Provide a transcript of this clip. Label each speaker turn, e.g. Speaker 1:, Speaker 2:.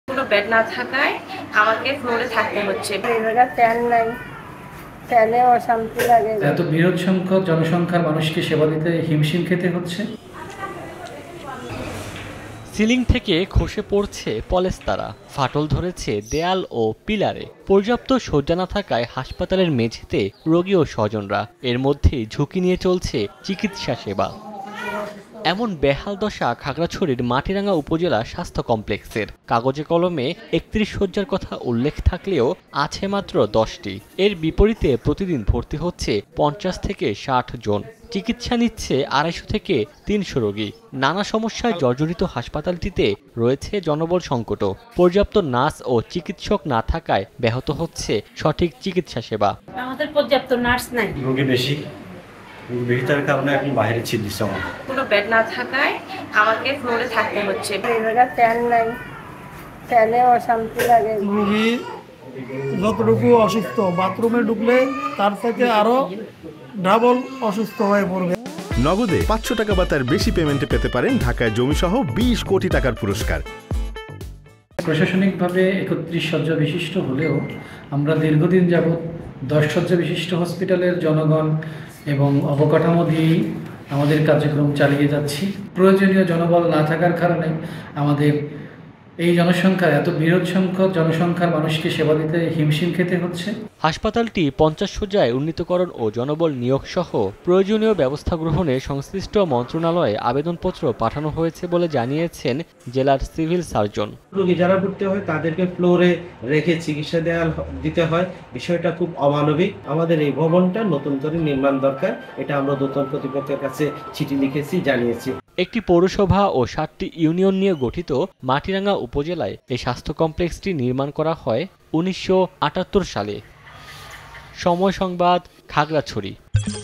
Speaker 1: কোনো বেড না থাকায় আমাকে ফ্লোরে থাকতে হচ্ছে।
Speaker 2: এই জায়গায় ফ্যান নাই, ফ্যানে অশান্তি লাগে।
Speaker 3: এত বৃহৎ সংখ্যক জনসংখ্যার মানুষকে সেবা দিতে হিমশিম খেতে হচ্ছে।
Speaker 4: সিলিং থেকে খসে পড়ছে পলেস্তারা, ফাটল ধরেছে দেয়াল ও পিলারে। পর্যাপ্ত শয্যা না থাকায় হাসপাতালের মেঝেতে রোগী ও স্বজনরা। এর মধ্যেই ঝুঁকি নিয়ে চলছে চিকিৎসা সেবা। এমন বেহাল দশা খাগড়াছড়ির মাটিরাঙ্গা উপজেলা স্বাস্থ্য কমপ্লেক্সের। কাগজে কলমে ৩১ শয্যার কথা উল্লেখ থাকলেও আছে মাত্র ১০টি। এর বিপরীতে প্রতিদিন ভর্তি হচ্ছে ৫০ থেকে ৬০ জন। চিকিৎসা নিচ্ছে ২৫০ থেকে ৩০০ রোগী। নানা সমস্যায় জর্জরিত হাসপাতালটিতে রয়েছে জনবল সংকটও। পর্যাপ্ত নার্স ও চিকিৎসক না থাকায় ব্যাহত হচ্ছে সঠিক চিকিৎসা সেবা।
Speaker 1: আমাদের পর্যাপ্ত নার্স নাই,
Speaker 5: রোগী বেশিটার কারণে এখন বাইরে চিকিৎসা হয়।
Speaker 1: কোনো বেড না থাকায় আমাকে ফ্লোরে থাকতে হচ্ছে।
Speaker 2: এই জায়গায় ফ্যান নাই, ফ্যানে অশান্তি লাগে।
Speaker 6: রোগী যতটুকু অসুস্থ, বাথরুমে ঢুকলে তার থেকে আরো ডাবল অসুস্থ হয়ে পড়বে।
Speaker 7: নগদে ৫০০ টাকা বা তার বেশি পেমেন্টে পেতে পারেন ঢাকায় জমিসহ ২০ কোটি টাকার পুরস্কার।
Speaker 3: প্রশাসনিকভাবে ৩১ শয্যা বিশিষ্ট হলেও আমরা দীর্ঘদিন যাবৎ ১০ শয্যা বিশিষ্ট হসপিটালের জনগণ এবং অবকাঠামো দিয়েই আমাদের কার্যক্রম চালিয়ে যাচ্ছি। প্রয়োজনীয় জনবল না থাকার কারণে আমাদের এই জনসংখ্যা, এত বৃহৎ সংখ্যক জনসংখ্যার মানুষকে সেবা দিতে হিমশিম খেতে হচ্ছে।
Speaker 4: হাসপাতালটি ৫০ শয্যায় উন্নীতকরণ ও জনবল নিয়োগ সহ প্রয়োজনীয় ব্যবস্থা গ্রহণে সংশ্লিষ্ট মন্ত্রণালয়ে আবেদনপত্র পাঠানো হয়েছে বলে জানিয়েছেন জেলার সিভিল সার্জন।
Speaker 8: রোগী যারা ভর্তি হয় তাদেরকে ফ্লোরে রেখে চিকিৎসা দিতে হয়, বিষয়টা খুব অমানবিক। আমাদের এই ভবনটা নতুন করে নির্মাণ দরকার, এটা আমরা নতুন কর্তৃপক্ষের কাছে চিঠি লিখেছি, জানিয়েছি।
Speaker 4: একটি পৌরসভা ও ৭টি ইউনিয়ন নিয়ে গঠিত মাটিরাঙ্গা উপজেলায় এই স্বাস্থ্য কমপ্লেক্সটি নির্মাণ করা হয় ১৯৭৮ সালে। সময় সংবাদ, খাগড়াছড়ি।